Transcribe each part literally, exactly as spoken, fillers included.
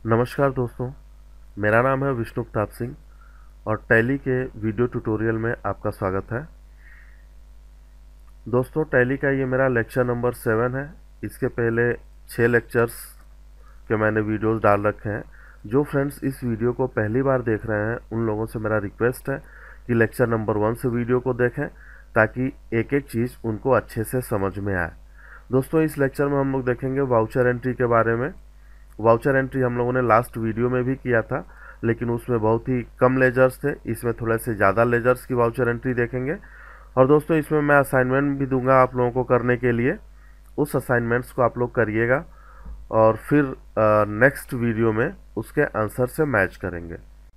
नमस्कार दोस्तों, मेरा नाम है विष्णु सिंह और टैली के वीडियो ट्यूटोरियल में आपका स्वागत है। दोस्तों, टैली का ये मेरा लेक्चर नंबर सेवन है। इसके पहले छः लेक्चर्स के मैंने वीडियोस डाल रखे हैं। जो फ्रेंड्स इस वीडियो को पहली बार देख रहे हैं उन लोगों से मेरा रिक्वेस्ट है कि लेक्चर नंबर वन से वीडियो को देखें ताकि एक एक चीज़ उनको अच्छे से समझ में आए। दोस्तों, इस लेक्चर में हम लोग देखेंगे वाउचर एंट्री के बारे में। वाउचर एंट्री हम लोगों ने लास्ट वीडियो में भी किया था, लेकिन उसमें बहुत ही कम लेजर्स थे। इसमें थोड़े से ज़्यादा लेजर्स की वाउचर एंट्री देखेंगे। और दोस्तों, इसमें मैं असाइनमेंट भी दूंगा आप लोगों को करने के लिए। उस असाइनमेंट्स को आप लोग करिएगा और फिर नेक्स्ट वीडियो में उसके आंसर से मैच करेंगे।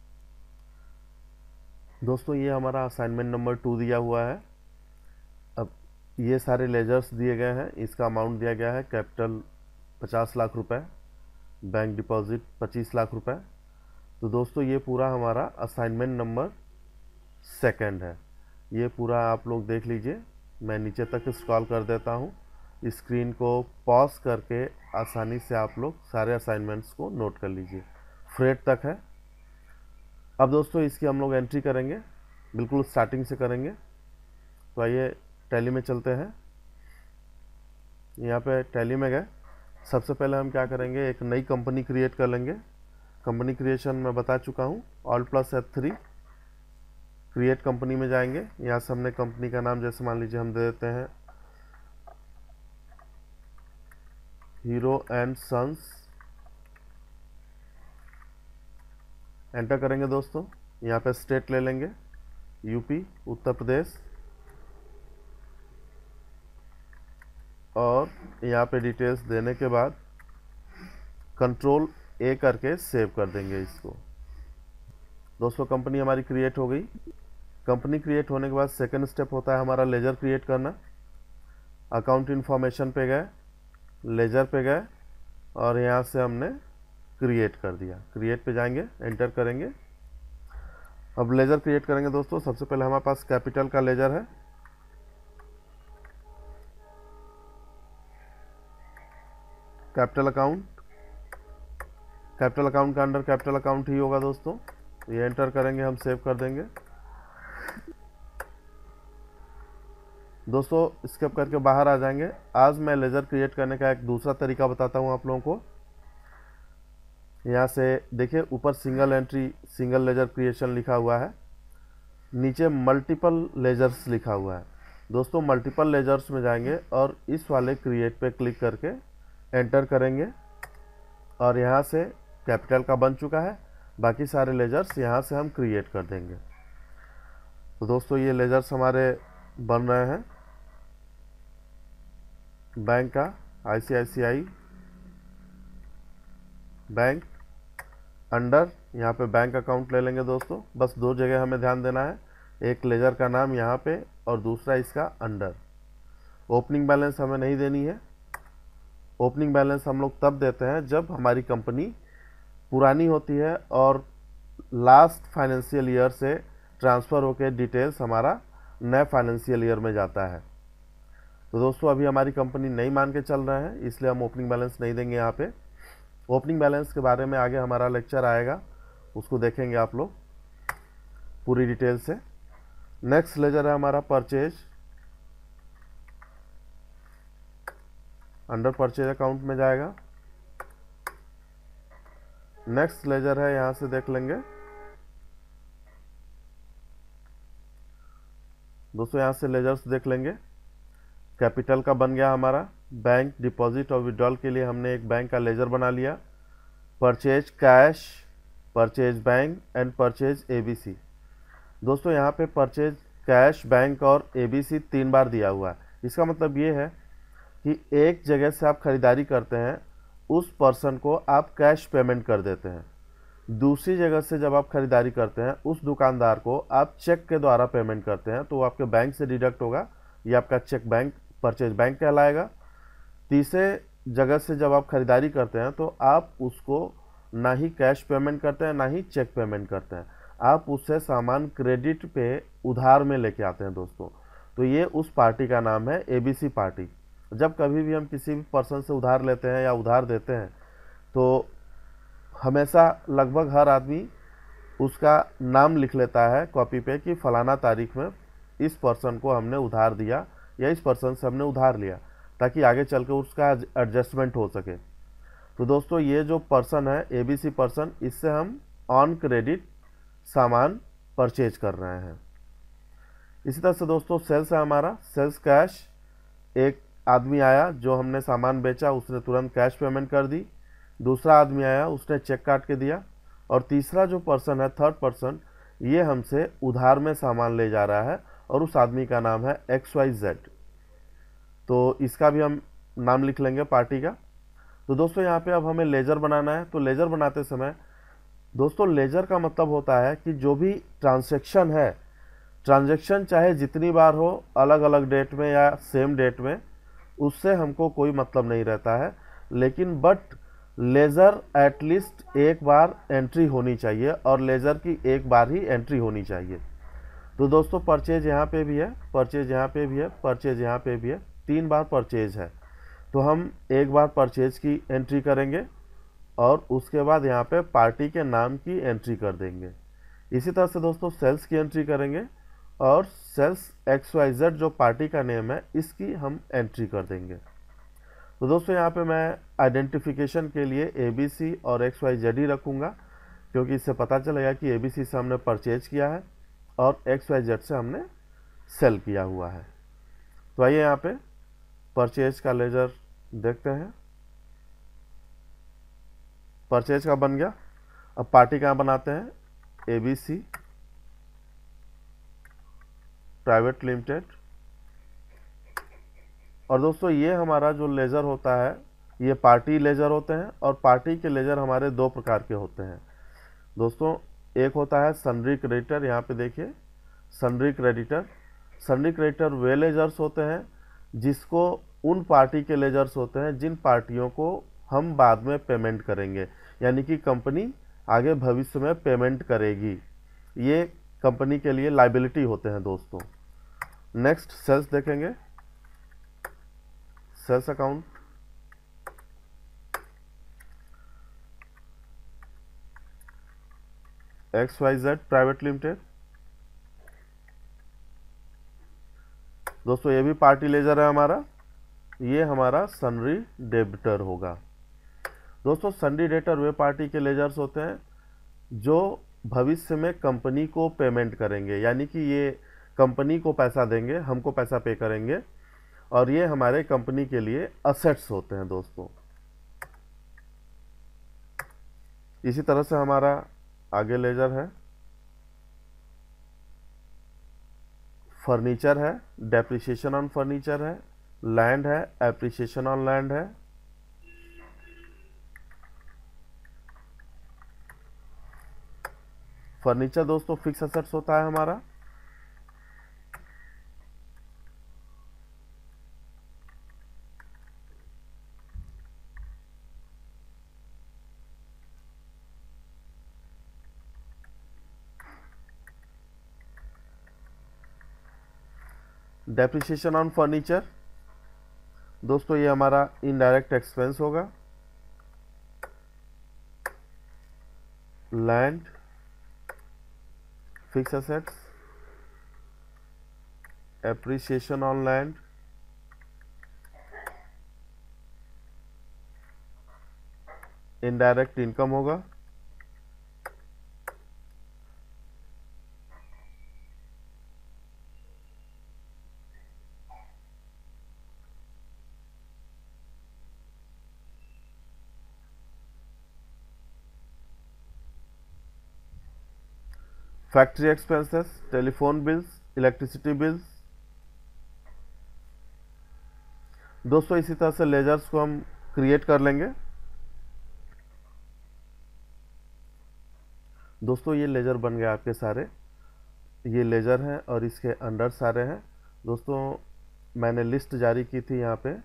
दोस्तों, ये हमारा असाइनमेंट नंबर टू दिया हुआ है। अब ये सारे लेजर्स दिए गए हैं। इसका अमाउंट दिया गया है कैपिटल पचास लाख रुपए, बैंक डिपॉजिट पच्चीस लाख रुपए। तो दोस्तों, ये पूरा हमारा असाइनमेंट नंबर सेकंड है। ये पूरा आप लोग देख लीजिए। मैं नीचे तक स्क्रॉल कर देता हूँ। स्क्रीन को पॉज करके आसानी से आप लोग सारे असाइनमेंट्स को नोट कर लीजिए। फ्रेड तक है। अब दोस्तों, इसकी हम लोग एंट्री करेंगे, बिल्कुल स्टार्टिंग से करेंगे। तो आइए टैली में चलते हैं। यहाँ पे टैली में गए। सबसे पहले हम क्या करेंगे, एक नई कंपनी क्रिएट कर लेंगे। कंपनी क्रिएशन मैं बता चुका हूँ। Alt plus F three, create company में जाएंगे। यहाँ से हमने कंपनी का नाम जैसे मान लीजिए हम दे देते हैं हीरो एंड सन्स। एंटर करेंगे दोस्तों। यहाँ पे स्टेट ले लेंगे, यूपी, उत्तर प्रदेश। और यहाँ पे डिटेल्स देने के बाद कंट्रोल ए करके सेव कर देंगे इसको। दोस्तों, कंपनी हमारी क्रिएट हो गई। कंपनी क्रिएट होने के बाद सेकंड स्टेप होता है हमारा लेजर क्रिएट करना। अकाउंट इन्फॉर्मेशन पे गए, लेजर पे गए और यहाँ से हमने क्रिएट कर दिया। क्रिएट पे जाएंगे, एंटर करेंगे। अब लेजर क्रिएट करेंगे दोस्तों। सबसे पहले हमारे पास कैपिटल का लेजर है। कैपिटल अकाउंट, कैपिटल अकाउंट का अंडर कैपिटल अकाउंट ही होगा दोस्तों। ये एंटर करेंगे, हम सेव कर देंगे। दोस्तों, स्किप करके बाहर आ जाएंगे। आज मैं लेजर क्रिएट करने का एक दूसरा तरीका बताता हूँ आप लोगों को। यहाँ से देखिए, ऊपर single entry single ledger creation लिखा हुआ है, नीचे मल्टीपल लेजर्स लिखा हुआ है। दोस्तों, मल्टीपल लेजर्स में जाएंगे और इस वाले क्रिएट पे क्लिक करके एंटर करेंगे और यहाँ से कैपिटल का बन चुका है। बाकी सारे लेजर्स यहाँ से हम क्रिएट कर देंगे। तो दोस्तों, ये लेजर्स हमारे बन रहे हैं। बैंक का आईसीआईसीआई बैंक, अंडर यहाँ पे बैंक अकाउंट ले लेंगे दोस्तों। बस दो जगह हमें ध्यान देना है, एक लेजर का नाम यहाँ पे और दूसरा इसका अंडर। ओपनिंग बैलेंस हमें नहीं देनी है। ओपनिंग बैलेंस हम लोग तब देते हैं जब हमारी कंपनी पुरानी होती है और लास्ट फाइनेंशियल ईयर से ट्रांसफ़र होकर डिटेल्स हमारा नए फाइनेंशियल ईयर में जाता है। तो दोस्तों, अभी हमारी कंपनी नई मान के चल रहे हैं, इसलिए हम ओपनिंग बैलेंस नहीं देंगे यहाँ पे। ओपनिंग बैलेंस के बारे में आगे हमारा लेक्चर आएगा, उसको देखेंगे आप लोग पूरी डिटेल से। नेक्स्ट लेजर है हमारा परचेज। अंडर परचेज अकाउंट में जाएगा। नेक्स्ट लेजर है, यहां से देख लेंगे दोस्तों। यहां से लेजर्स देख लेंगे। कैपिटल का बन गया हमारा। बैंक डिपॉजिट और विड्रॉल के लिए हमने एक बैंक का लेजर बना लिया। Purchase cash, purchase bank and purchase ABC. दोस्तों, यहाँ पे परचेज कैश, बैंक और एबीसी तीन बार दिया हुआ है। इसका मतलब ये है कि एक जगह से आप खरीदारी करते हैं, उस पर्सन को आप कैश पेमेंट कर देते हैं। दूसरी जगह से जब आप खरीदारी करते हैं, उस दुकानदार को आप चेक के द्वारा पेमेंट करते हैं, तो वो आपके बैंक से डिडक्ट होगा। ये आपका चेक बैंक, परचेज बैंक कहलाएगा। तीसरे जगह से जब आप खरीदारी करते हैं तो आप उसको ना ही कैश पेमेंट करते हैं ना ही चेक पेमेंट करते हैं, आप उससे सामान क्रेडिट पे उधार में लेके आते हैं दोस्तों। तो ये उस पार्टी का नाम है एबीसी पार्टी। जब कभी भी हम किसी भी पर्सन से उधार लेते हैं या उधार देते हैं तो हमेशा लगभग हर आदमी उसका नाम लिख लेता है कॉपी पे कि फलाना तारीख में इस पर्सन को हमने उधार दिया या इस पर्सन से हमने उधार लिया, ताकि आगे चल के उसका एडजस्टमेंट हो सके। तो दोस्तों ये जो पर्सन है एबीसी पर्सन, इससे हम ऑन क्रेडिट सामान परचेज कर रहे हैं। इसी तरह से दोस्तों सेल्स है हमारा, सेल्स कैश। एक आदमी आया जो हमने सामान बेचा, उसने तुरंत कैश पेमेंट कर दी। दूसरा आदमी आया, उसने चेक काट के दिया। और तीसरा जो पर्सन है, थर्ड पर्सन, ये हमसे उधार में सामान ले जा रहा है और उस आदमी का नाम है एक्स वाई जेड। तो इसका भी हम नाम लिख लेंगे पार्टी का। तो दोस्तों यहाँ पे अब हमें लेजर बनाना है। तो लेजर बनाते समय दोस्तों लेजर का मतलब होता है कि जो भी ट्रांजैक्शन है, ट्रांजैक्शन चाहे जितनी बार हो, अलग अलग डेट में या सेम डेट में, उससे हमको कोई मतलब नहीं रहता है, लेकिन बट लेजर एटलीस्ट एक बार एंट्री होनी चाहिए और लेजर की एक बार ही एंट्री होनी चाहिए। तो दोस्तों परचेज यहाँ पे भी है, परचेज यहाँ पे भी है, परचेज यहाँ पे भी है, तीन बार परचेज है। तो हम एक बार परचेज की एंट्री करेंगे और उसके बाद यहाँ पे पार्टी के नाम की एंट्री कर देंगे। इसी तरह से दोस्तों सेल्स की एंट्री करेंगे और सेल्स एक्स वाई जेड जो पार्टी का नेम है, इसकी हम एंट्री कर देंगे। तो दोस्तों यहाँ पे मैं आइडेंटिफिकेशन के लिए ए बी सी और एक्स वाई जेड ही रखूँगा, क्योंकि इससे पता चलेगा कि ए बी सी से हमने परचेज किया है और एक्स वाई जेड से हमने सेल किया हुआ है। तो आइए यहाँ पे परचेज का लेजर देखते हैं। परचेज का बन गया। अब पार्टी का बनाते हैं, A B C private limited. और दोस्तों ये हमारा जो लेजर होता है, ये पार्टी लेजर होते हैं और पार्टी के लेजर हमारे दो प्रकार के होते हैं दोस्तों। एक होता है सन्ड्री क्रेडिटर, यहाँ पे देखिए सन्ड्री क्रेडिटर। सन्ड्री क्रेडिटर वे लेजर्स होते हैं जिसको उन पार्टी के लेजर्स होते हैं जिन पार्टियों को हम बाद में पेमेंट करेंगे, यानी कि कंपनी आगे भविष्य में पेमेंट करेगी। ये कंपनी के लिए लाइबिलिटी होते हैं दोस्तों। नेक्स्ट सेल्स देखेंगे, sales account. X Y Z private limited. दोस्तों ये भी पार्टी लेजर है हमारा, ये हमारा सन्ड्री डेबिटर होगा। दोस्तों सन्ड्री डेबिटर वे पार्टी के लेजर्स होते हैं जो भविष्य में कंपनी को पेमेंट करेंगे, यानी कि ये कंपनी को पैसा देंगे, हमको पैसा पे करेंगे, और ये हमारे कंपनी के लिए असेट्स होते हैं दोस्तों। इसी तरह से हमारा आगे लेजर है फर्नीचर है, डेप्रिसिएशन ऑन फर्नीचर है, लैंड है, एप्रिसिएशन ऑन लैंड है। फर्नीचर दोस्तों फिक्स असेट्स होता है हमारा। डेप्रिसिएशन ऑन फर्नीचर दोस्तों ये हमारा इनडायरेक्ट एक्सपेंस होगा। Land fix assets, appreciation on land, indirect income होगा। Factory expenses, telephone bills, electricity bills. दोस्तों इसी तरह से लेजर्स को हम क्रिएट कर लेंगे। दोस्तों ये लेजर बन गए आपके सारे, ये लेजर हैं और इसके अंडर सारे हैं। दोस्तों मैंने लिस्ट जारी की थी यहाँ पे,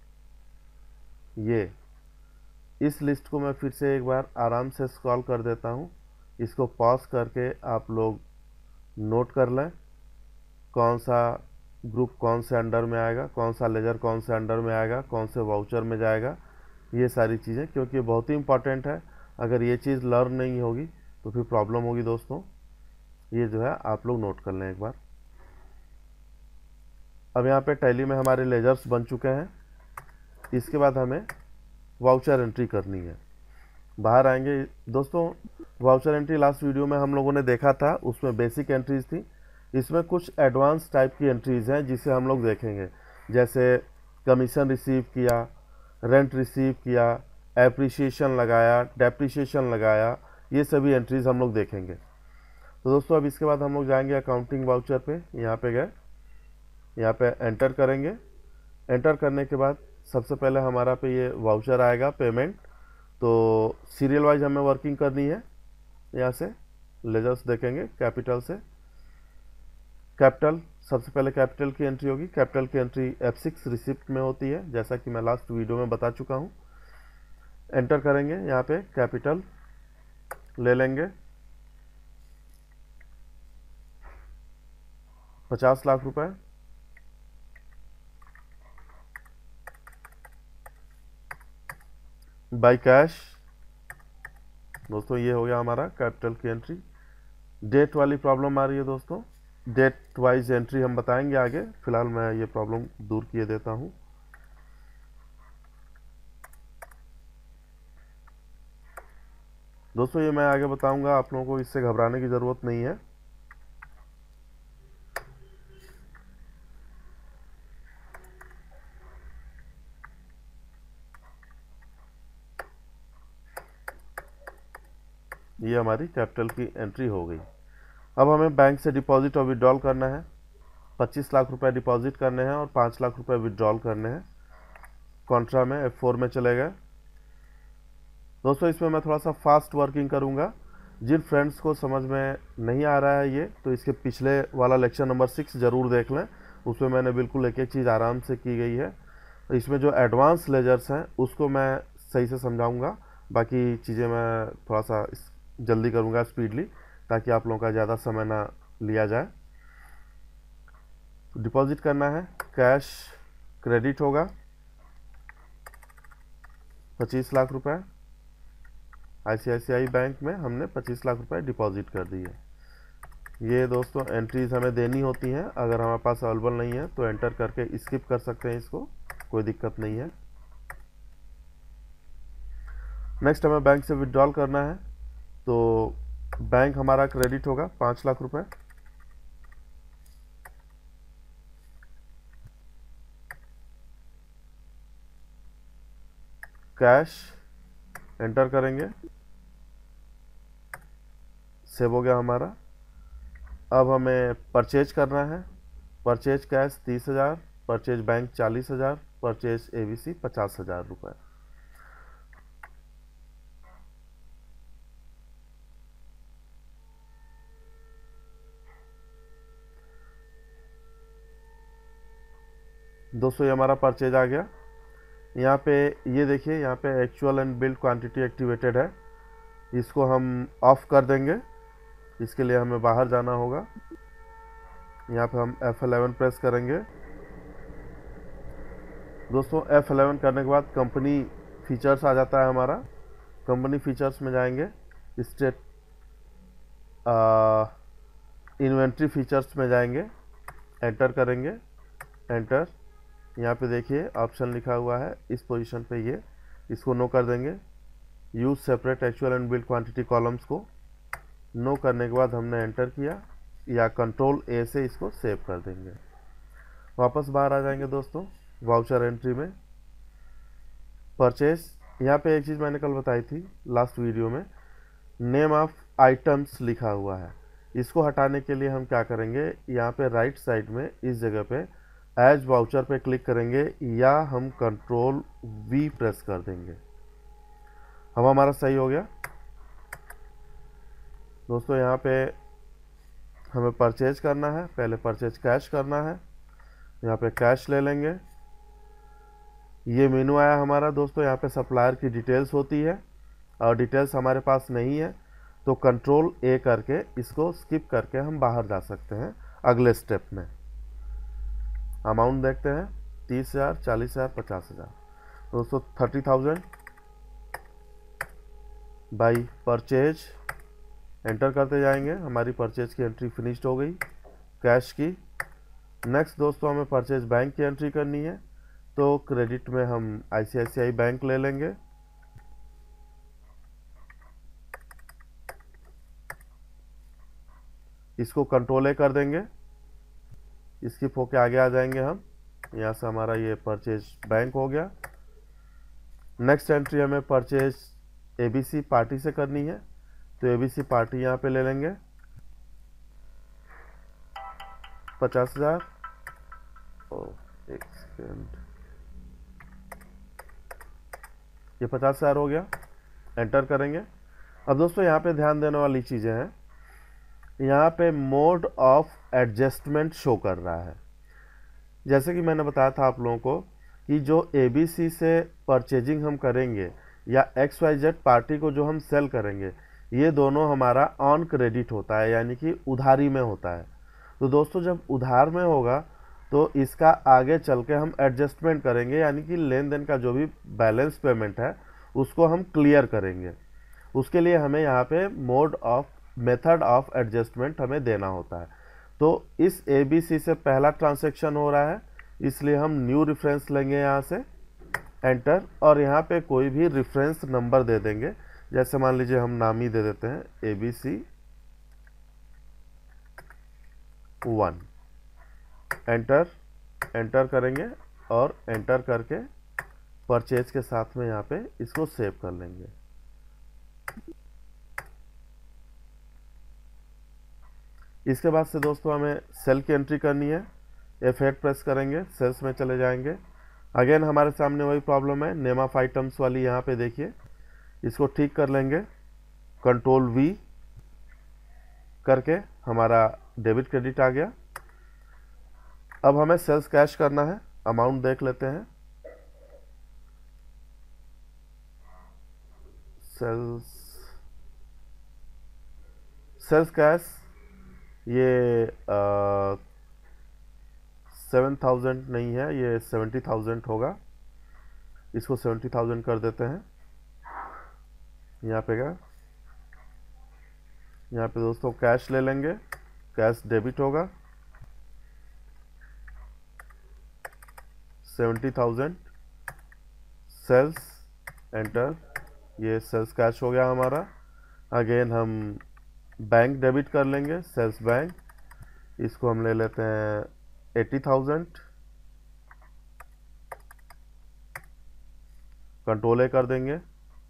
ये इस लिस्ट को मैं फिर से एक बार आराम से स्क्रॉल कर देता हूँ। इसको पॉज करके आप लोग नोट कर लें कौन सा ग्रुप कौन से अंडर में आएगा, कौन सा लेजर कौन से अंडर में आएगा, कौन से वाउचर में जाएगा, ये सारी चीज़ें, क्योंकि बहुत ही इंपॉर्टेंट है। अगर ये चीज़ लर्न नहीं होगी तो फिर प्रॉब्लम होगी दोस्तों। ये जो है आप लोग नोट कर लें एक बार। अब यहाँ पे टैली में हमारे लेजर्स बन चुके हैं। इसके बाद हमें वाउचर एंट्री करनी है। बाहर आएंगे दोस्तों। वाउचर एंट्री लास्ट वीडियो में हम लोगों ने देखा था, उसमें बेसिक एंट्रीज थी। इसमें कुछ एडवांस टाइप की एंट्रीज हैं जिसे हम लोग देखेंगे, जैसे कमीशन रिसीव किया, रेंट रिसीव किया, एप्रिसिएशन लगाया, डेप्रिसिएशन लगाया, ये सभी एंट्रीज हम लोग देखेंगे। तो दोस्तों अब इसके बाद हम लोग जाएंगे अकाउंटिंग वाउचर पे। यहाँ पे गए, यहाँ पे एंटर करेंगे। एंटर करने के बाद सबसे पहले हमारा पे ये वाउचर आएगा पेमेंट। तो सीरियल वाइज हमें वर्किंग करनी है। यहाँ से लेजर्स देखेंगे कैपिटल से। कैपिटल सबसे पहले कैपिटल की एंट्री होगी। कैपिटल की एंट्री एफ सिक्स रिसिप्ट में होती है, जैसा कि मैं लास्ट वीडियो में बता चुका हूँ। एंटर करेंगे, यहाँ पे कैपिटल ले लेंगे पचास लाख रुपए। बाय कैश दोस्तों, ये हो गया हमारा कैपिटल की एंट्री। डेट वाली प्रॉब्लम आ रही है दोस्तों, डेट वाइज एंट्री हम बताएंगे आगे। फिलहाल मैं ये प्रॉब्लम दूर किए देता हूँ। दोस्तों ये मैं आगे बताऊंगा, आप लोगों को इससे घबराने की ज़रूरत नहीं है। ये हमारी कैपिटल की एंट्री हो गई। अब हमें बैंक से डिपॉजिट और विड्रॉल करना है। पच्चीस लाख रुपए डिपॉजिट करने हैं और पाँच लाख रुपए विड्रॉल करने हैं। कॉन्ट्रा में एफ फोर में चले गए दोस्तों। इसमें मैं थोड़ा सा फास्ट वर्किंग करूंगा। जिन फ्रेंड्स को समझ में नहीं आ रहा है ये, तो इसके पिछले वाला लेक्चर नंबर सिक्स ज़रूर देख लें। उसमें मैंने बिल्कुल एक एक चीज़ आराम से की गई है। तो इसमें जो एडवांस लेजर्स हैं उसको मैं सही से समझाऊंगा। बाकी चीज़ें मैं थोड़ा सा जल्दी करूंगा, स्पीडली, ताकि आप लोगों का ज़्यादा समय ना लिया जाए। तो डिपॉजिट करना है, कैश क्रेडिट होगा पच्चीस लाख रुपए। आईसीआईसीआई बैंक में हमने पच्चीस लाख रुपए डिपॉजिट कर दिए। ये दोस्तों एंट्रीज हमें देनी होती हैं। अगर हमारे पास अवेलेबल नहीं है तो एंटर करके स्किप कर सकते हैं, इसको कोई दिक्कत नहीं है। नेक्स्ट हमें बैंक से विड्रॉल करना है। तो बैंक हमारा क्रेडिट होगा पाँच लाख रुपए। कैश एंटर करेंगे, सेव हो गया हमारा। अब हमें परचेज करना है। परचेज कैश तीस हज़ार, परचेज बैंक चालीस हज़ार, परचेज एबीसी पचास हज़ार रुपये। दोस्तों ये हमारा परचेज आ गया। यहाँ पे ये देखिए, यहाँ पे actual and billed quantity activated है। इसको हम ऑफ कर देंगे। इसके लिए हमें बाहर जाना होगा। यहाँ पे हम एफ इलेवन प्रेस करेंगे। दोस्तों एफ इलेवन करने के बाद कंपनी फीचर्स आ जाता है हमारा। कंपनी फीचर्स में जाएंगे, स्टेट इन्वेंट्री फीचर्स में जाएंगे, एंटर करेंगे। एंटर, यहाँ पे देखिए ऑप्शन लिखा हुआ है इस पोजीशन पे, ये इसको नो कर देंगे। Use separate actual and billed quantity columns को नो करने के बाद हमने एंटर किया, या कंट्रोल ए से इसको सेव कर देंगे। वापस बाहर आ जाएंगे दोस्तों वाउचर एंट्री में। परचेस, यहाँ पे एक चीज़ मैंने कल बताई थी लास्ट वीडियो में, नेम ऑफ आइटम्स लिखा हुआ है। इसको हटाने के लिए हम क्या करेंगे, यहाँ पे राइट साइड में इस जगह पे एज वाउचर पे क्लिक करेंगे, या हम कंट्रोल वी प्रेस कर देंगे। अब हमारा सही हो गया दोस्तों। यहाँ पे हमें परचेज करना है, पहले परचेज कैश करना है। यहाँ पे कैश ले लेंगे। ये मेनू आया हमारा दोस्तों। यहाँ पे सप्लायर की डिटेल्स होती है और डिटेल्स हमारे पास नहीं है, तो कंट्रोल ए करके इसको स्किप करके हम बाहर जा सकते हैं अगले स्टेप में। अमाउंट देखते हैं, तीस हज़ार, चालीस हज़ार, पचास हज़ार। दोस्तों thirty thousand by purchase enter करते जाएंगे। हमारी परचेज की एंट्री फिनिश्ड हो गई कैश की। नेक्स्ट दोस्तों हमें परचेज बैंक की एंट्री करनी है, तो क्रेडिट में हम आईसीआईसीआई बैंक ले लेंगे। इसको कंट्रोल ए कर देंगे, स्किप होके आगे आ जाएंगे हम। यहाँ से हमारा ये परचेज बैंक हो गया। नेक्स्ट एंट्री हमें परचेज एबीसी पार्टी से करनी है, तो एबीसी पार्टी यहाँ पे ले लेंगे पचास हजार। एक सेकेंड, ये पचास हजार हो गया, एंटर करेंगे। अब दोस्तों यहाँ पे ध्यान देने वाली चीज़ें हैं, यहाँ पे मोड ऑफ एडजस्टमेंट शो कर रहा है। जैसे कि मैंने बताया था आप लोगों को कि जो एबीसी से परचेजिंग हम करेंगे या एक्स वाई जेड पार्टी को जो हम सेल करेंगे, ये दोनों हमारा ऑन क्रेडिट होता है, यानी कि उधारी में होता है। तो दोस्तों जब उधार में होगा तो इसका आगे चल के हम एडजस्टमेंट करेंगे, यानी कि लेन देन का जो भी बैलेंस पेमेंट है उसको हम क्लियर करेंगे। उसके लिए हमें यहाँ पे mode of method of adjustment हमें देना होता है। तो इस एबीसी से पहला ट्रांजैक्शन हो रहा है, इसलिए हम न्यू रेफरेंस लेंगे यहाँ से, एंटर, और यहाँ पे कोई भी रेफरेंस नंबर दे देंगे। जैसे मान लीजिए हम नाम ही दे देते हैं A B C one, enter enter करेंगे और एंटर करके परचेज के साथ में यहाँ पे इसको सेव कर लेंगे। इसके बाद से दोस्तों हमें सेल की एंट्री करनी है, एफ एट प्रेस करेंगे, सेल्स में चले जाएंगे। अगेन हमारे सामने वही प्रॉब्लम है, नेम ऑफ आइटम्स वाली। यहाँ पे देखिए, इसको ठीक कर लेंगे, कंट्रोल वी करके हमारा डेबिट क्रेडिट आ गया। अब हमें सेल्स कैश करना है, अमाउंट देख लेते हैं। सेल्स सेल्स कैश ये सेवन थाउजेंड नहीं है, ये सेवेंटी थाउजेंड होगा। इसको सेवेंटी थाउजेंड कर देते हैं। यहाँ पे क्या, यहाँ पे दोस्तों कैश ले लेंगे, कैश डेबिट होगा सेवेंटी थाउजेंड, सेल्स, एंटर, ये सेल्स कैश हो गया हमारा। अगेन हम बैंक डेबिट कर लेंगे, सेल्स बैंक, इसको हम ले लेते हैं एटी थाउजेंड, कंट्रोल ए कर देंगे।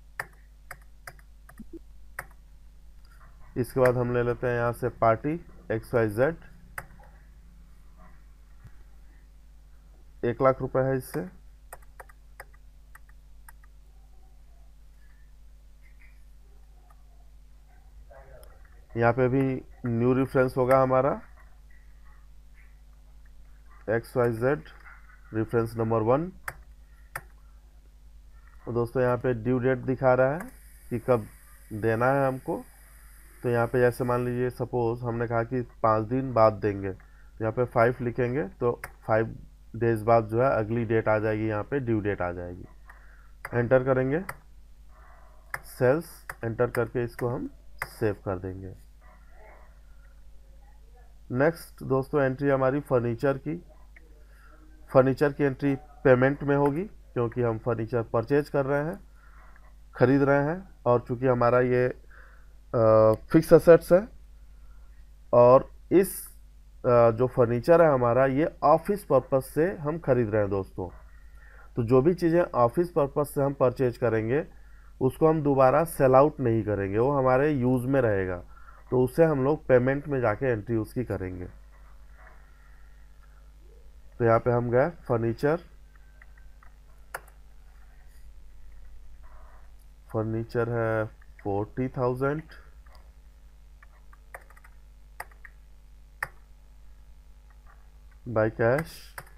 इसके बाद हम ले लेते हैं यहाँ से पार्टी एक्स वाई जेड, एक लाख रुपए है इससे। यहाँ पे भी न्यू रेफरेंस होगा हमारा X Y Z, reference number one. तो दोस्तों यहाँ पे ड्यू डेट दिखा रहा है कि कब देना है हमको। तो यहाँ पे जैसे मान लीजिए सपोज हमने कहा कि पाँच दिन बाद देंगे, तो यहाँ पे फाइव लिखेंगे, तो फाइव डेज बाद जो है अगली डेट आ जाएगी, यहाँ पे ड्यू डेट आ जाएगी। एंटर करेंगे, सेल्स, एंटर करके इसको हम सेव कर देंगे। नेक्स्ट दोस्तों एंट्री हमारी फर्नीचर की। फर्नीचर की एंट्री पेमेंट में होगी, क्योंकि हम फर्नीचर परचेज कर रहे हैं, खरीद रहे हैं, और चूंकि हमारा ये फिक्स असेट्स है, और इस आ, जो फर्नीचर है हमारा ये ऑफिस पर्पस से हम खरीद रहे हैं दोस्तों। तो जो भी चीज़ें ऑफिस पर्पस से हम परचेज करेंगे उसको हम दोबारा सेल आउट नहीं करेंगे, वो हमारे यूज़ में रहेगा। तो उससे हम लोग पेमेंट में जाके एंट्री उसकी करेंगे। तो यहाँ पे हम गए फर्नीचर, फर्नीचर है फोर्टी थाउजेंड, बाय कैश।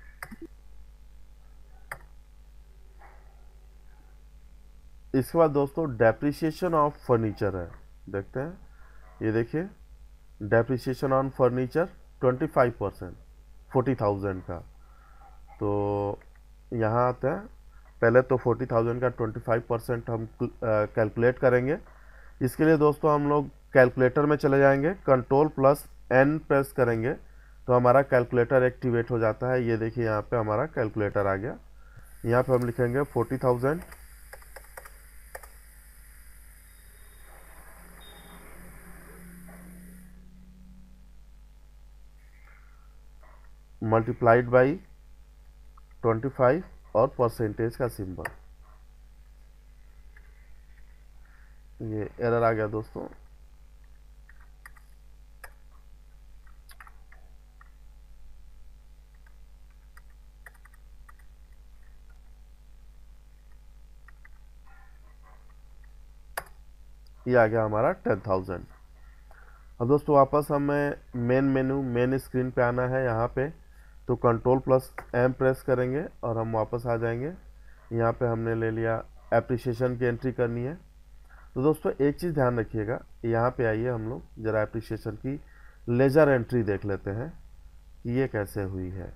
इसके बाद दोस्तों डेप्रिसिएशन ऑफ फर्नीचर है, देखते हैं। ये देखिए, depreciation on furniture twenty five percent forty thousand का। तो यहाँ आते हैं, पहले तो फोर्टी थाउजेंड का ट्वेंटी फाइव परसेंट हम कैलकुलेट करेंगे। इसके लिए दोस्तों हम लोग कैलकुलेटर में चले जाएंगे, कंट्रोल प्लस एन प्रेस करेंगे तो हमारा कैलकुलेटर एक्टिवेट हो जाता है। ये देखिए यहाँ पे हमारा कैलकुलेटर आ गया। यहाँ पे हम लिखेंगे forty thousand multiplied by twenty five और परसेंटेज का सिंबल। ये एरर आ गया दोस्तों। ये आ गया हमारा टेन थाउजेंड। अब दोस्तों वापस हमें मेन मेनू मेन स्क्रीन पे आना है। यहाँ पे तो कंट्रोल प्लस एम प्रेस करेंगे और हम वापस आ जाएंगे। यहाँ पे हमने ले लिया एप्रिसिएशन की एंट्री करनी है। तो दोस्तों एक चीज़ ध्यान रखिएगा, यहाँ पे आइए हम लोग ज़रा एप्रिसिएशन की लेजर एंट्री देख लेते हैं कि ये कैसे हुई है।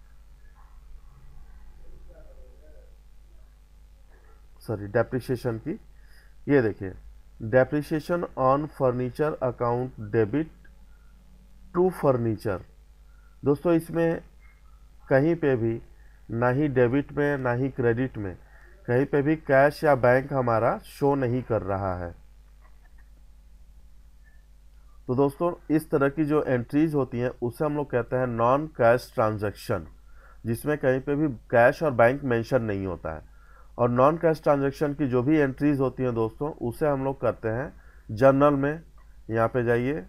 सॉरी डेप्रिसिएशन की, ये देखिए depreciation on furniture account debit to furniture. दोस्तों इसमें कहीं पे भी ना ही डेबिट में ना ही क्रेडिट में कहीं पे भी कैश या बैंक हमारा शो नहीं कर रहा है। तो दोस्तों इस तरह की जो एंट्रीज होती हैं उसे हम लोग कहते हैं नॉन कैश ट्रांजैक्शन, जिसमें कहीं पे भी कैश और बैंक मेंशन नहीं होता है। और नॉन कैश ट्रांजैक्शन की जो भी एंट्रीज होती हैं दोस्तों उसे हम लोग करते हैं जर्नल में। यहाँ पे जाइए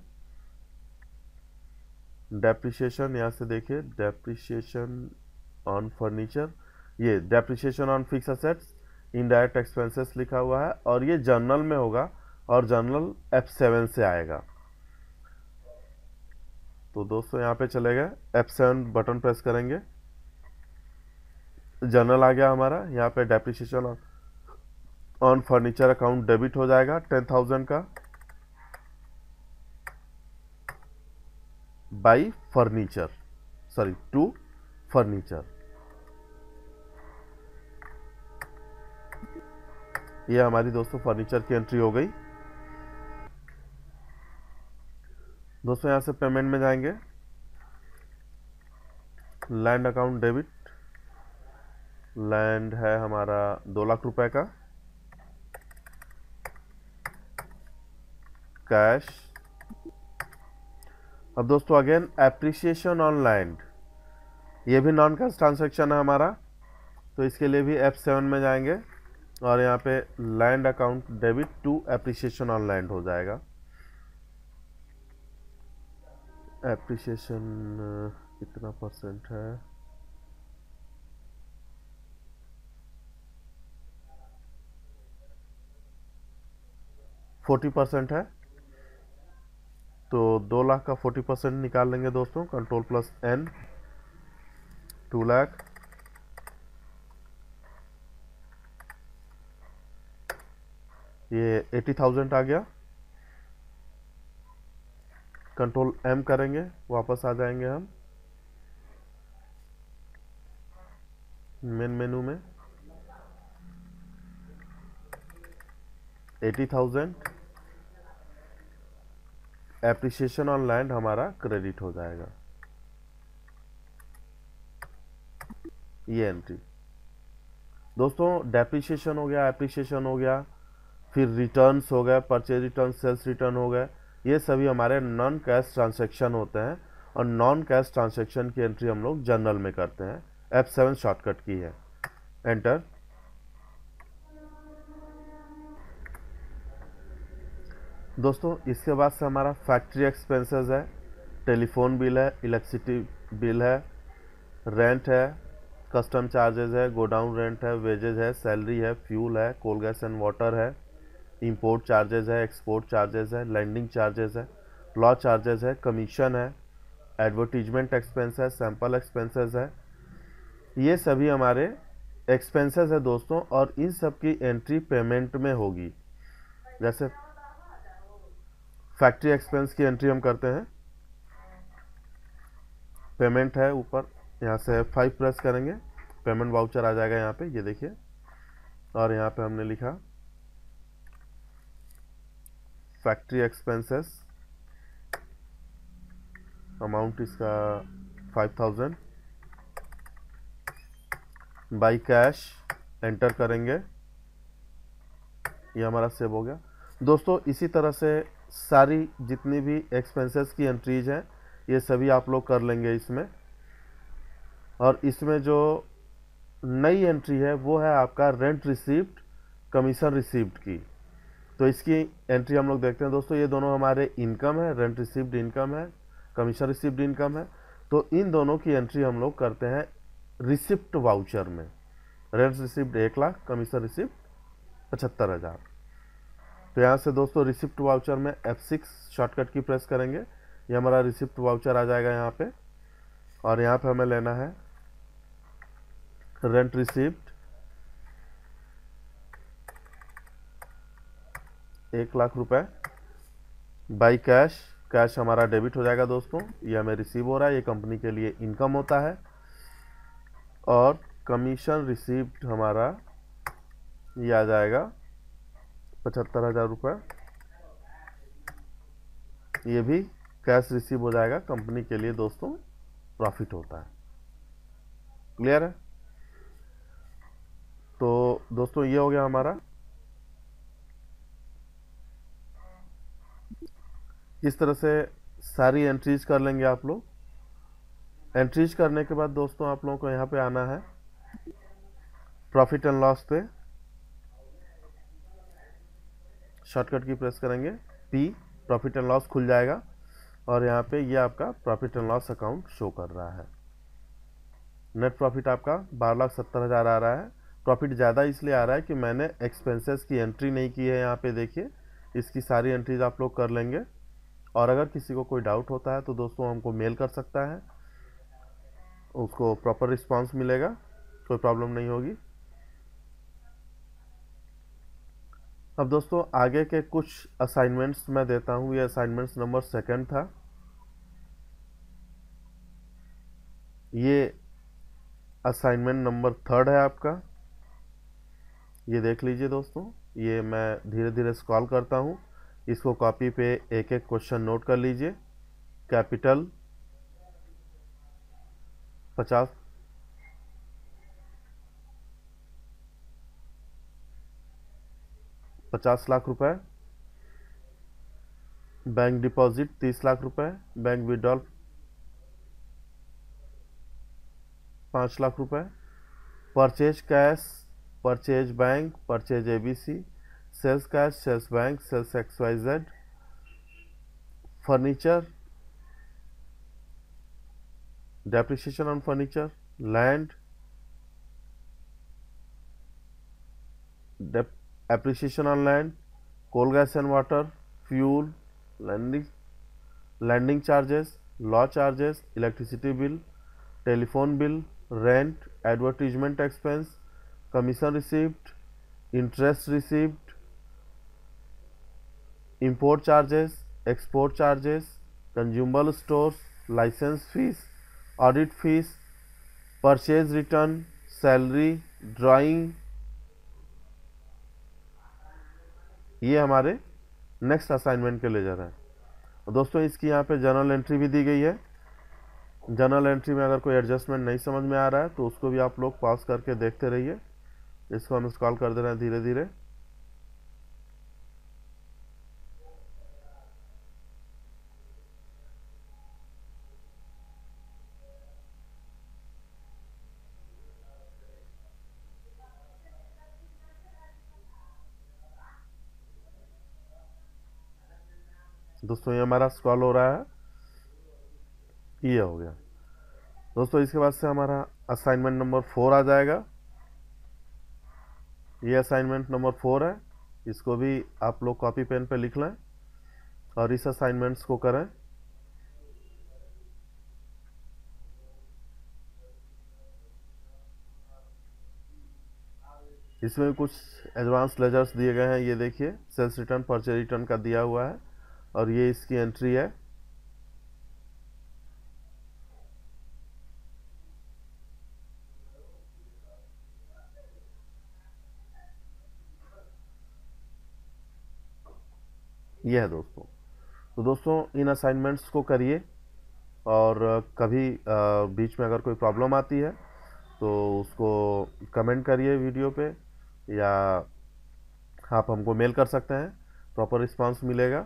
डेप्रिसिएशन, यहाँ से देखिए डेप्रिसिएशन ऑन फर्नीचर, ये depreciation on fix assets indirect expenses लिखा हुआ है और ये जर्नल में होगा और जर्नल एफ सेवन से आएगा। तो दोस्तों यहाँ पे चले गए, एफ सेवन बटन प्रेस करेंगे, जर्नल आ गया हमारा। यहाँ पे depreciation on on furniture account debit हो जाएगा टेन थाउजेंड का by furniture, sorry to furniture. ये हमारी दोस्तों फर्नीचर की एंट्री हो गई। दोस्तों यहाँ से पेमेंट में जाएंगे, लैंड अकाउंट डेबिट, लैंड है हमारा दो लाख रुपए का, कैश। अब दोस्तों अगेन एप्रिसिएशन ऑन लैंड, ये भी नॉन कैश ट्रांजैक्शन है हमारा, तो इसके लिए भी एफ सेवन में जाएंगे और यहाँ पे land account debit to appreciation on land हो जाएगा। एप्रिसिएशन कितना परसेंट है, फोर्टी परसेंट है, तो दो लाख का फोर्टी परसेंट निकाल लेंगे दोस्तों, control plus N, two lakh, ये एटी थाउजेंड आ गया। कंट्रोल एम करेंगे, वापस आ जाएंगे हम मेन मेनू में, eighty thousand appreciation on land हमारा क्रेडिट हो जाएगा। ये एंट्री दोस्तों डेप्रिसिएशन हो गया, एप्रिसिएशन हो गया, फिर रिटर्न्स हो गए, परचेज रिटर्न, सेल्स रिटर्न हो गए, ये सभी हमारे नॉन कैश ट्रांजैक्शन होते हैं और नॉन कैश ट्रांजैक्शन की एंट्री हम लोग जर्नल में करते हैं। एफ सेवन शॉर्टकट की है, एंटर। दोस्तों इसके बाद से हमारा फैक्ट्री एक्सपेंसेस है, टेलीफोन बिल है, इलेक्ट्रिसिटी बिल है, रेंट है, कस्टम चार्जेस है, गोडाउन रेंट है, वेजेस है, सैलरी है, फ्यूल है, कोल गैस एंड वाटर है, इंपोर्ट चार्जेस है, एक्सपोर्ट चार्जेस है, लैंडिंग चार्जेस है, लॉ चार्जेस है, कमीशन है, एडवर्टीजमेंट एक्सपेंस है, सैंपल एक्सपेंसेस है। ये सभी हमारे एक्सपेंसेस है दोस्तों और इन सब की एंट्री पेमेंट में होगी। जैसे फैक्ट्री एक्सपेंस की एंट्री हम करते हैं, पेमेंट है ऊपर, यहाँ से फाइव प्रेस करेंगे, पेमेंट वाउचर आ जाएगा यहाँ पे, ये देखिए, और यहाँ पे हमने लिखा फैक्ट्री एक्सपेंसेस, अमाउंट इसका five thousand, by cash enter करेंगे, ये हमारा सेव हो गया। दोस्तों इसी तरह से सारी जितनी भी एक्सपेंसेस की एंट्रीज हैं ये सभी आप लोग कर लेंगे इसमें। और इसमें जो नई एंट्री है वो है आपका रेंट रिसीप्ट, कमीशन रिसीप्ट की। तो इसकी एंट्री हम लोग देखते हैं दोस्तों। ये दोनों हमारे इनकम है, रेंट रिसीप्ट इनकम है, कमीशन रिसीप्ट इनकम है। तो इन दोनों की एंट्री हम लोग करते हैं रिसिप्ट वाउचर में। रेंट रिसिप्ट एक लाख, कमीशन रिसिप्ट पचहत्तर हज़ार। तो यहाँ से दोस्तों रिसिप्ट वाउचर में एफ सिक्स शॉर्टकट की प्रेस करेंगे, ये हमारा रिसिप्ट वाउचर आ जाएगा यहाँ पे। और यहाँ पे हमें लेना है रेंट रिसिप्ट एक लाख रुपए, बाई कैश, कैश हमारा डेबिट हो जाएगा दोस्तों, ये हमें रिसीव हो रहा है, ये कंपनी के लिए इनकम होता है। और कमीशन रिसिप्ट हमारा ये आ जाएगा पचहत्तर हज़ार रुपये, ये भी कैश रिसीव हो जाएगा, कंपनी के लिए दोस्तों प्रॉफिट होता है। क्लियर है? तो दोस्तों ये हो गया हमारा। इस तरह से सारी एंट्रीज कर लेंगे आप लोग। एंट्रीज करने के बाद दोस्तों आप लोगों को यहाँ पे आना है प्रॉफिट एंड लॉस पे, शॉर्टकट की प्रेस करेंगे पी, प्रॉफिट एंड लॉस खुल जाएगा। और यहाँ पे ये आपका profit and loss account show कर रहा है। नेट प्रॉफिट आपका बारह लाख सत्तर हज़ार आ रहा है। प्रॉफिट ज़्यादा इसलिए आ रहा है कि मैंने एक्सपेंसेस की एंट्री नहीं की है। यहाँ पे देखिए इसकी सारी एंट्रीज आप लोग कर लेंगे। और अगर किसी को कोई डाउट होता है तो दोस्तों हमको मेल कर सकता है, उसको प्रॉपर रिस्पांस मिलेगा, कोई प्रॉब्लम नहीं होगी। अब दोस्तों आगे के कुछ असाइनमेंट्स मैं देता हूँ। ये असाइनमेंट्स नंबर सेकंड था, ये असाइनमेंट नंबर थर्ड है आपका। ये देख लीजिए दोस्तों, ये मैं धीरे धीरे स्क्रॉल करता हूँ, इसको कॉपी पे एक एक क्वेश्चन नोट कर लीजिए। कैपिटल पचास पचास लाख रुपए, बैंक डिपॉजिट तीस लाख रुपए, बैंक विड्रॉल पाँच लाख रुपए, purchase cash, purchase bank, purchase ABC, sales cash, sales bank, sales X Y Z, furniture, depreciation on furniture, land, appreciation on land, coal gas and water, fuel, landing landing charges, law charges, electricity bill, telephone bill, rent, advertisement expense, commission receipt, interest receipt, import charges, export charges, consumable stores, licence fees, audit fees, purchase return, salary, drawing, ये हमारे next assignment के laser है। दोस्तों इसकी यहाँ पे journal entry भी दी गई है। जर्नल एंट्री में अगर कोई एडजस्टमेंट नहीं समझ में आ रहा है तो उसको भी आप लोग पॉज करके देखते रहिए। इसको हम स्क्रॉल कर दे रहे हैं धीरे धीरे। दोस्तों ये हमारा स्क्रॉल हो रहा है, ये हो गया। दोस्तों इसके बाद से हमारा असाइनमेंट नंबर फोर आ जाएगा। ये असाइनमेंट नंबर फोर है, इसको भी आप लोग कॉपी पेन पे लिख लें और इस असाइनमेंट्स को करें। इसमें कुछ एडवांस लेजर्स दिए गए हैं, ये देखिए सेल्स रिटर्न, परचेज रिटर्न का दिया हुआ है और ये इसकी एंट्री है। ये है दोस्तों। तो दोस्तों इन असाइनमेंट्स को करिए, और कभी बीच में अगर कोई प्रॉब्लम आती है तो उसको कमेंट करिए वीडियो पे, या आप हमको मेल कर सकते हैं, प्रॉपर रिस्पांस मिलेगा।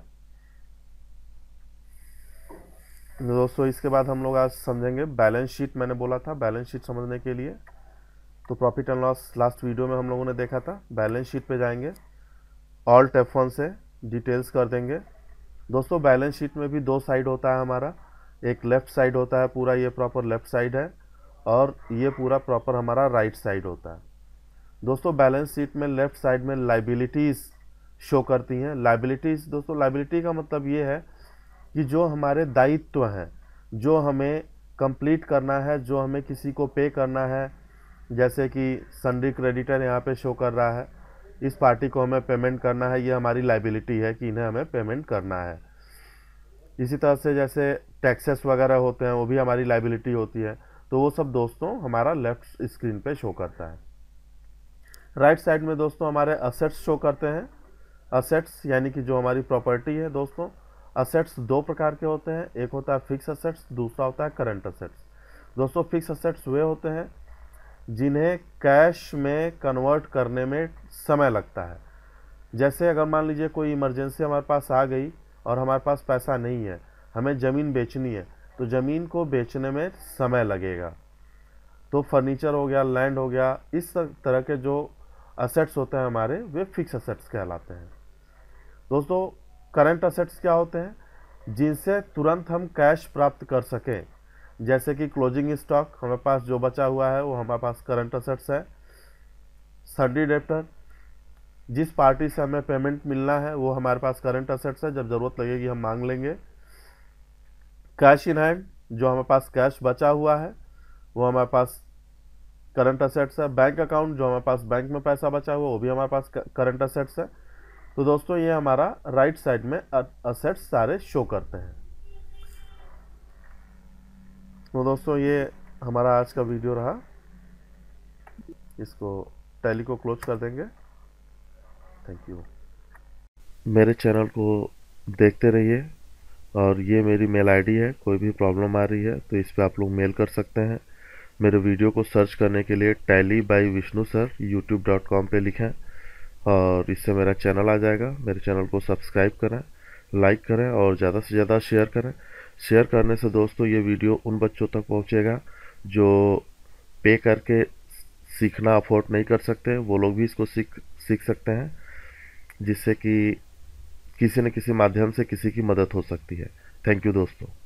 दोस्तों इसके बाद हम लोग आज समझेंगे बैलेंस शीट। मैंने बोला था बैलेंस शीट समझने के लिए, तो profit and loss last video में हम लोगों ने देखा था। बैलेंस शीट पे जाएंगे, ऑल्ट एफ वन से डिटेल्स कर देंगे। दोस्तों बैलेंस शीट में भी दो साइड होता है हमारा, एक लेफ्ट साइड होता है, पूरा ये प्रॉपर लेफ्ट साइड है, और ये पूरा प्रॉपर हमारा राइट साइड होता है। दोस्तों बैलेंस शीट में लेफ्ट साइड में लाइबिलिटीज़ शो करती हैं। लाइबिलिटीज़ दोस्तों, लाइबिलिटी का मतलब ये है कि जो हमारे दायित्व हैं, जो हमें कंप्लीट करना है, जो हमें किसी को पे करना है, जैसे कि सन्ड्री क्रेडिटर यहाँ पे शो कर रहा है, इस पार्टी को हमें पेमेंट करना है, ये हमारी लाइबिलिटी है कि इन्हें हमें पेमेंट करना है। इसी तरह से जैसे टैक्सेस वगैरह होते हैं, वो भी हमारी लाइबिलिटी होती है। तो वो सब दोस्तों हमारा लेफ्ट स्क्रीन पे शो करता है। राइट साइड में दोस्तों हमारे असेट्स शो करते हैं। असेट्स यानी कि जो हमारी प्रॉपर्टी है दोस्तों। असेट्स दो प्रकार के होते हैं, एक होता है फिक्स असेट्स, दूसरा होता है करंट असेट्स। दोस्तों फिक्स असेट्स वे होते हैं जिन्हें कैश में कन्वर्ट करने में समय लगता है। जैसे अगर मान लीजिए कोई इमरजेंसी हमारे पास आ गई और हमारे पास पैसा नहीं है, हमें ज़मीन बेचनी है, तो ज़मीन को बेचने में समय लगेगा। तो फर्नीचर हो गया, लैंड हो गया, इस तरह के जो असेट्स होते हैं हमारे, वे फिक्स असेट्स कहलाते हैं। दोस्तों करंट असेट्स क्या होते हैं? जिनसे तुरंत हम कैश प्राप्त कर सकें, जैसे कि क्लोजिंग स्टॉक, हमारे पास जो बचा हुआ है वो हमारे पास करंट असेट्स है। सन्ड्री डेब्टर, जिस पार्टी से हमें पेमेंट मिलना है वो हमारे पास करंट असेट्स है, जब ज़रूरत लगेगी हम मांग लेंगे। कैश इन हैंड, जो हमारे पास कैश बचा हुआ है वो हमारे पास करंट असेट्स है। बैंक अकाउंट, जो हमारे पास बैंक में पैसा बचा हुआ वो भी हमारे पास करंट असेट्स है। तो दोस्तों ये हमारा राइट साइड में असेट्स सारे शो करते हैं। तो दोस्तों ये हमारा आज का वीडियो रहा, इसको टैली को क्लोज कर देंगे। Thank you. मेरे चैनल को देखते रहिए, और ये मेरी मेल आईडी है। कोई भी प्रॉब्लम आ रही है तो इस पर आप लोग मेल कर सकते हैं। मेरे वीडियो को सर्च करने के लिए Tally by Vishnu sir YouTube dot com पर लिखें, और इससे मेरा चैनल आ जाएगा। मेरे चैनल को सब्सक्राइब करें, लाइक करें, और ज़्यादा से ज़्यादा शेयर करें। शेयर करने से दोस्तों ये वीडियो उन बच्चों तक पहुंचेगा जो पे करके सीखना अफोर्ड नहीं कर सकते, वो लोग भी इसको सीख सीख सकते हैं, जिससे कि किसी न किसी माध्यम से किसी की मदद हो सकती है। थैंक यू दोस्तों।